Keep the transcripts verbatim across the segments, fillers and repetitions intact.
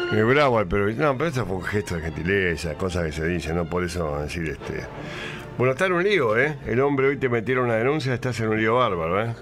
Es bravo, pero no, pero eso fue un gesto de gentileza, cosas que se dicen, no por eso decir este. Bueno, está en un lío, ¿eh? El hombre hoy te metieron una denuncia, estás en un lío bárbaro, ¿eh?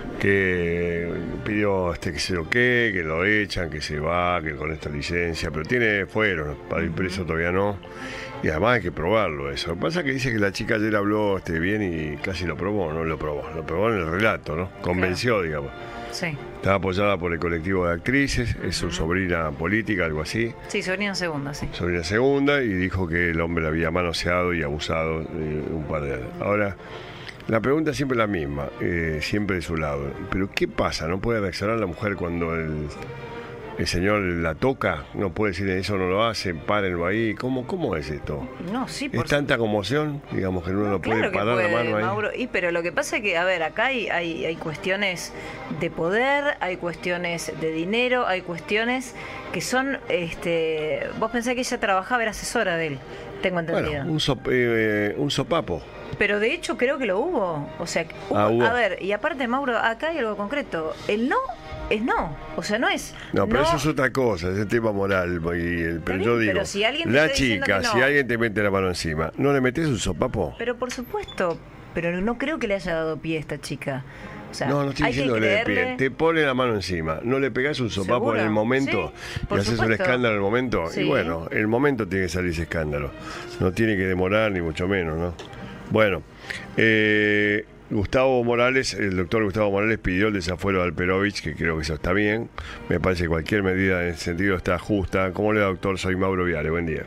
Que pidió este que se lo que, que lo echan, que se va, que con esta licencia, pero tiene fuero, para ir preso todavía no. Y además hay que probarlo eso. Lo que pasa es que dice que la chica ayer habló este, bien y casi lo probó, no lo probó, lo probó en el relato, ¿no? Convenció, claro, digamos. Sí. Está apoyada por el colectivo de actrices, es su sobrina política, algo así. Sí, sobrina segunda, sí. Sobrina segunda, y dijo que el hombre la había manoseado y abusado de un par de años. Ahora, la pregunta es siempre la misma, eh, siempre de su lado. Pero ¿qué pasa? ¿No puede reaccionar la mujer cuando el, el señor la toca? ¿No puede decir eso no lo hace? Párenlo ahí. ¿Cómo, cómo es esto? No, sí, por ¿Es tanta conmoción? Digamos que uno no, no puede claro parar puede, la mano ahí. Mauro. Y, pero lo que pasa es que, a ver, acá hay, hay, hay cuestiones de poder, hay cuestiones de dinero, hay cuestiones que son, este, vos pensás que ella trabajaba, era asesora de él, tengo entendido. Bueno, un, sop, eh, un sopapo. Pero de hecho creo que lo hubo. O sea, hubo, ah, hubo. A ver, y aparte, Mauro, acá hay algo concreto. El no es no. O sea, no es. No, pero no. eso es otra cosa, es el tema moral. Y el, pero bien, yo digo, pero si alguien te la está chica, no. si alguien te mete la mano encima, ¿no le metes un sopapo? Pero por supuesto, pero no creo que le haya dado pie a esta chica. O sea, no, no estoy hay diciendo que que le dé creerle... pie. Te pone la mano encima. ¿No le pegás un sopapo ¿Seguro? en el momento? Sí, y haces supuesto. un escándalo en el momento. Sí. Y bueno, el momento tiene que salir ese escándalo. No tiene que demorar, ni mucho menos, ¿no? Bueno, eh, Gustavo Morales, el doctor Gustavo Morales pidió el desafuero de Alperovich, que creo que eso está bien. Me parece que cualquier medida en ese sentido está justa. ¿Cómo le va, doctor? Soy Mauro Viale. Buen día.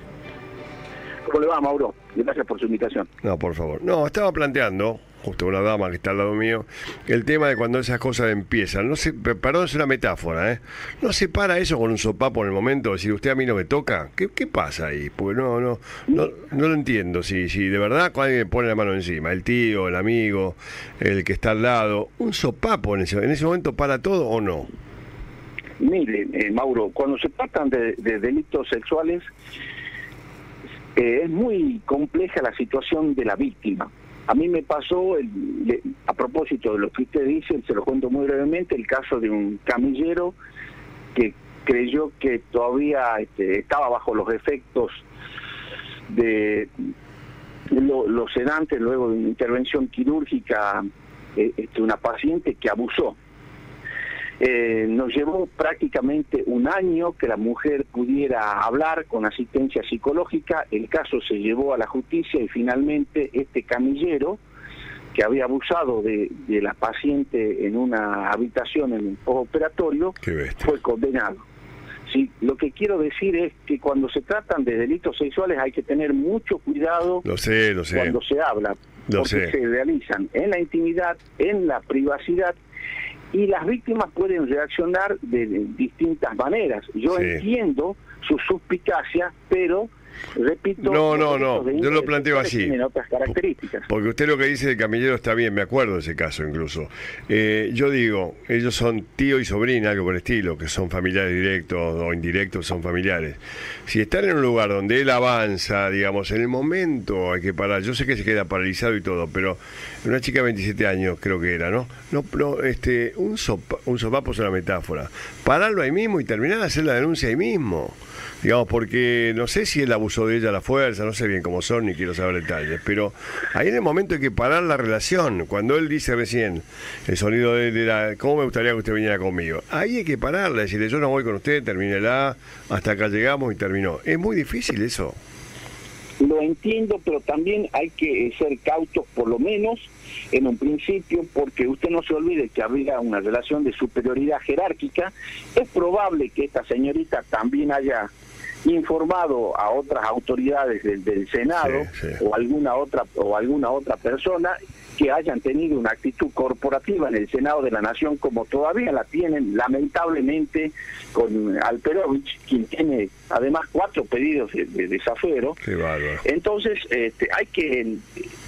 ¿Cómo le va, Mauro? Gracias por su invitación. No, por favor. No, estaba planteando, justo una dama que está al lado mío, el tema de cuando esas cosas empiezan. No sé, perdón, es una metáfora, ¿eh? ¿No se para eso con un sopapo en el momento? Decir, usted a mí no me toca. ¿Qué, qué pasa ahí? Porque no, no, no, no lo entiendo. Si, si de verdad alguien me pone la mano encima, el tío, el amigo, el que está al lado, un sopapo en ese, en ese momento para todo o no. Mire, eh, Mauro, cuando se tratan de, de delitos sexuales, eh, es muy compleja la situación de la víctima. A mí me pasó, el, le, a propósito de lo que usted dice, se lo cuento muy brevemente, el caso de un camillero que creyó que todavía este, estaba bajo los efectos de lo, los sedantes luego de una intervención quirúrgica, eh, este, una paciente que abusó. Eh, nos llevó prácticamente un año que la mujer pudiera hablar con asistencia psicológica. El caso se llevó a la justicia y finalmente este camillero, que había abusado de, de la paciente en una habitación en un postoperatorio, fue condenado. Sí, lo que quiero decir es que cuando se tratan de delitos sexuales hay que tener mucho cuidado. Lo sé, lo sé. Cuando se habla, lo porque sé. se realizan en la intimidad, en la privacidad, y las víctimas pueden reaccionar de, de distintas maneras. Yo sí. entiendo su suspicacia, pero repito, no, no, no, yo lo planteo así. Tienen otras características. Porque usted lo que dice del camillero está bien, me acuerdo de ese caso incluso. Eh, yo digo, ellos son tío y sobrina, algo por el estilo, que son familiares directos o indirectos, son familiares. Si están en un lugar donde él avanza, digamos, en el momento hay que parar. Yo sé que se queda paralizado y todo, pero una chica de veintisiete años creo que era, ¿no? No, no este, un, sopa, un sopapo es una metáfora. Pararlo ahí mismo y terminar de hacer la denuncia ahí mismo. Digamos, porque no sé si él abusó de ella a la fuerza, no sé bien cómo son, ni quiero saber detalles, pero ahí en el momento hay que parar la relación. Cuando él dice recién, el sonido de él era, ¿cómo me gustaría que usted viniera conmigo? Ahí hay que pararla, decirle, yo no voy con usted, termínela, hasta acá llegamos y terminó. Es muy difícil eso. Lo entiendo, pero también hay que ser cautos, por lo menos en un principio, porque usted no se olvide que había una relación de superioridad jerárquica. Es probable que esta señorita también haya informado a otras autoridades del, del Senado, sí, sí. o alguna otra o alguna otra persona que hayan tenido una actitud corporativa en el Senado de la Nación, como todavía la tienen lamentablemente con Alperovich, quien tiene además cuatro pedidos de, de desafuero. Qué bárbaro. Entonces este, hay que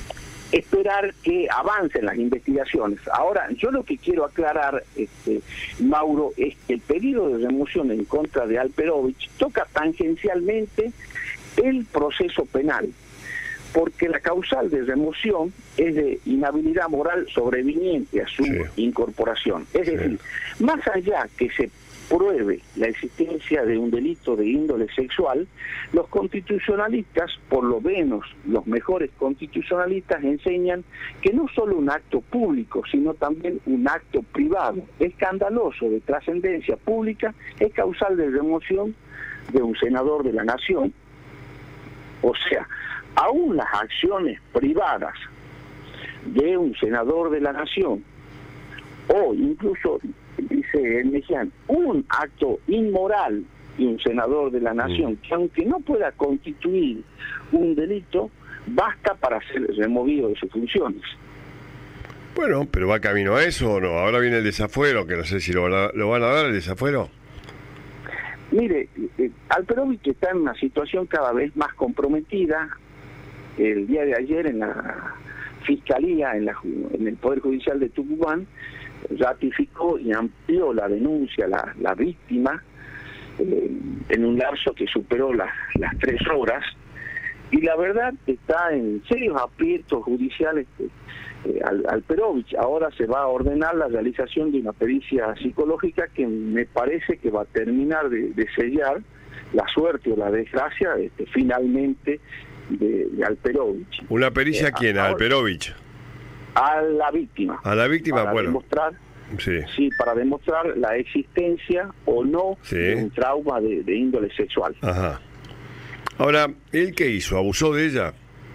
esperar que avancen las investigaciones. Ahora, yo lo que quiero aclarar, este, Mauro, es que el pedido de remoción en contra de Alperovich toca tangencialmente el proceso penal, porque la causal de remoción es de inhabilidad moral sobreviniente a su sí. incorporación. Es sí. decir, más allá que se pruebe la existencia de un delito de índole sexual, los constitucionalistas, por lo menos los mejores constitucionalistas, enseñan que no solo un acto público, sino también un acto privado, escandaloso de trascendencia pública, es causal de remoción de un senador de la nación. O sea, aún las acciones privadas de un senador de la nación, o incluso, dice el Mejía, un acto inmoral de un senador de la nación, que aunque no pueda constituir un delito, basta para ser removido de sus funciones. Bueno, pero ¿va camino a eso o no? Ahora viene el desafuero, que no sé si lo van a, lo van a dar el desafuero. Mire, eh, Alperovich está en una situación cada vez más comprometida. El día de ayer en la Fiscalía, en, la, en el Poder Judicial de Tucumán, ratificó y amplió la denuncia, la, la víctima, eh, en un lapso que superó las, las tres horas, y la verdad está en serios aprietos judiciales. eh, al, Alperovich. Ahora se va a ordenar la realización de una pericia psicológica que me parece que va a terminar de, de sellar la suerte o la desgracia este, finalmente de, de Alperovich. ¿Una pericia eh, quién? ¿A Alperovich? A la víctima. A la víctima, para bueno. Demostrar, sí. sí, para demostrar la existencia o no sí. de un trauma de, de índole sexual. Ajá. Ahora, ¿él qué hizo? ¿Abusó de ella?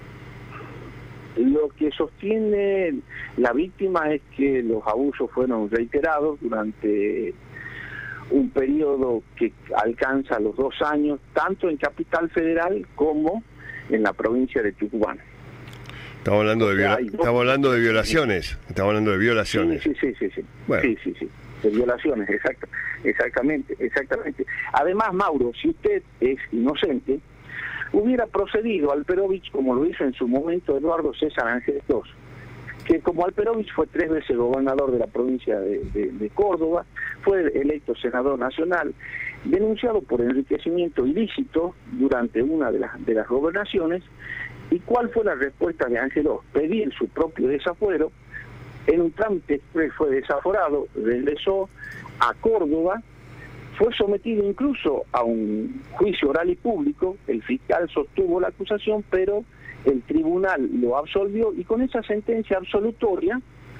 Lo que sostiene la víctima es que los abusos fueron reiterados durante un periodo que alcanza los dos años, tanto en Capital Federal como en la provincia de Tucumán. Estamos hablando de, viola estamos hablando de violaciones. Estamos hablando de violaciones. Sí, sí, sí, sí. Bueno. Sí, sí, sí. De violaciones, exacto. Exactamente, exactamente. Además, Mauro, si usted es inocente, hubiera procedido Alperovich como lo hizo en su momento Eduardo César Ángeles dos, que como Alperovich fue tres veces gobernador de la provincia de, de, de Córdoba, fue electo senador nacional, denunciado por enriquecimiento ilícito durante una de las, de las gobernaciones. ¿Y cuál fue la respuesta de Ángeles? Pedir su propio desafuero. En un trámite fue desaforado, regresó a Córdoba, fue sometido incluso a un juicio oral y público. El fiscal sostuvo la acusación, pero el tribunal lo absolvió y con esa sentencia absolutoria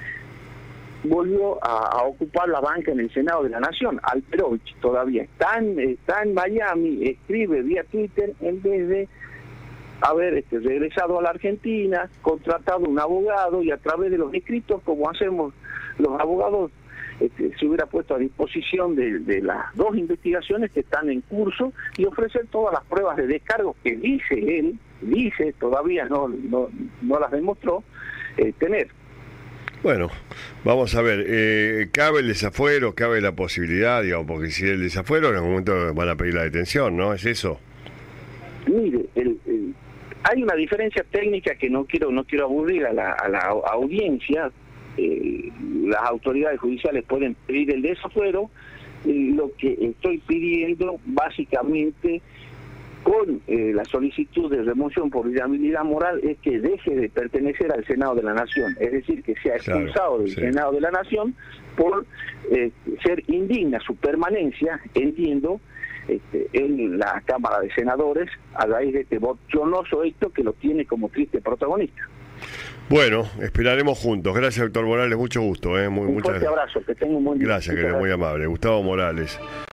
volvió a, a ocupar la banca en el Senado de la Nación. Alperovich todavía está en, está en Miami, escribe vía Twitter en vez de haber este, regresado a la Argentina, contratado un abogado y a través de los escritos, como hacemos los abogados, este, se hubiera puesto a disposición de, de las dos investigaciones que están en curso y ofrecer todas las pruebas de descargo que dice él, dice, todavía no, no, no las demostró, eh, tener. Bueno, vamos a ver, eh, ¿cabe el desafuero, cabe la posibilidad, digamos, porque si el desafuero en algún momento van a pedir la detención, ¿no? ¿Es eso? Mire, el, el, hay una diferencia técnica que no quiero no quiero aburrir a la, a la audiencia. Eh, las autoridades judiciales pueden pedir el desafuero. Eh, lo que estoy pidiendo básicamente con eh, la solicitud de remoción por inhabilidad moral es que deje de pertenecer al Senado de la Nación, es decir, que sea expulsado claro, del sí. Senado de la Nación por eh, ser indigna su permanencia, entiendo, Este, en la Cámara de Senadores a raíz de este bochornoso hecho que lo tiene como triste protagonista. Bueno, esperaremos juntos. Gracias, doctor Morales, mucho gusto. ¿eh? Muy, un muchas fuerte abrazo, que tenga un buen día. Gracias, que es muy amable. Gustavo Morales.